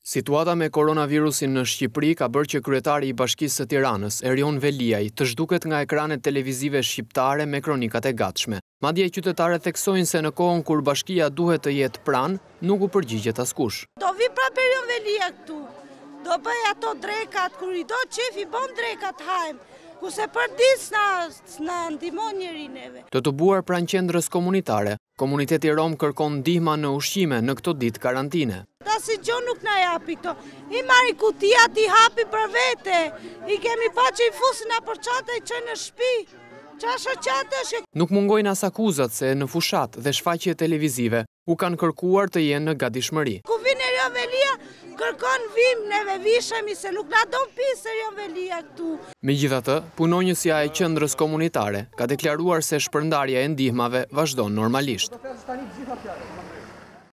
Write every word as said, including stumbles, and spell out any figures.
Situata me koronavirusin në Shqipëri ka bërë që kryetari i Bashkisë së Tiranës, Erion Veliaj, të zhduket nga ekranet televizive shqiptare me kronikat e gatshme. Madje qytetarët theksojnë se në kohën kur bashkia duhet të jetë pranë, nuk u përgjigjet askush. Do vi prapë Erion Veliaj këtu. Do bëj ato drekat, kur i do qef i bon drekat hajmë. Kuse për dis na ndihmon njëri neve. Të të buar pranë qendrës komunitare, komuniteti rom kërkon ndihma në ushqime në këto ditë karantine. Ta si gjo nuk na japi këto. I marri kutia ti hapi për vete. I kemi pa që i fusin a për qate i që në shpi. Qasho qate është... Nuk mungojnë as akuzat se në fushat dhe shfaqje televizive u kanë kërkuar të jenë në gatishmëri. Ku vin Erion Veliaj, kërkon vim, neve vishemi se nuk na don pis Erion Veliaj këtu. Megjithatë, punonjësia e qendrës komunitare ka deklaruar se shpërndarja e ndihmave vazhdon normalisht.